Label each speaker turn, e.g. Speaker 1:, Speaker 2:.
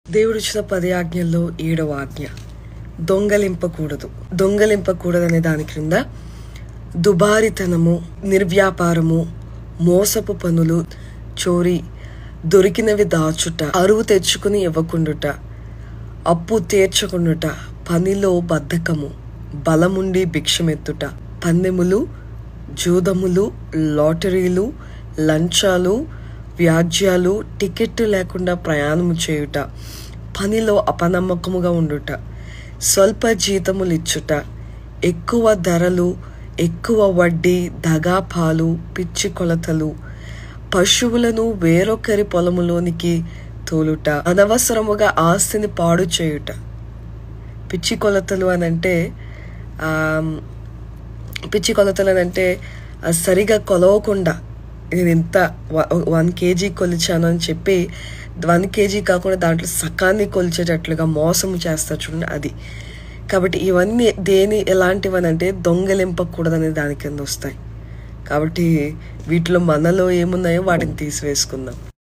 Speaker 1: దేవుడిచ్చిన 10 ఆజ్ఞల్లో 7వ ఆజ్ఞ దొంగలింపకూడదు. దొంగలింపకూడదనే దాని క్రింద దుబారితనము, నిర్వ్యాపారము, మోసపు పనులు, చోరీ, దొరికినవి దాచుట, అరువు తెచ్చుకుని ఇవ్వకుండుట, అప్పు తీర్చకుండుట, పనిలో బద్ధకము, బలముండి భిక్షమెత్తుట, పందెములు, జూదములు, లాటరీలు, లంచాలు, వ్యాజ్యాలు, టికెట్ లేకుండా ప్రయాణము చేయుట, పనిలో అపనమ్మకముగా ఉండుట, స్వల్ప జీతములు ఇచ్చుట, ఎక్కువ ధరలు, ఎక్కువ వడ్డీ, దగాపాలు, పిచ్చి కొలతలు, పశువులను వేరొకరి పొలములోనికి తోలుట, అనవసరముగా ఆస్తిని పాడు చేయుట. పిచ్చి కొలతలు అనంటే సరిగా కొలవకుండా నేను ఇంత 1 kg కొలిచాను అని చెప్పి 1 kg కాకుండా దాంట్లో సకాన్ని కొలిచేటట్లుగా మోసము చేస్తారు చూడండి, అది. కాబట్టి ఇవన్నీ ఎలాంటివని అంటే దొంగలింపకూడదనే దాని కింద వస్తాయి. కాబట్టి వీటిలో మనలో ఏమున్నాయో వాటిని తీసివేసుకుందాం.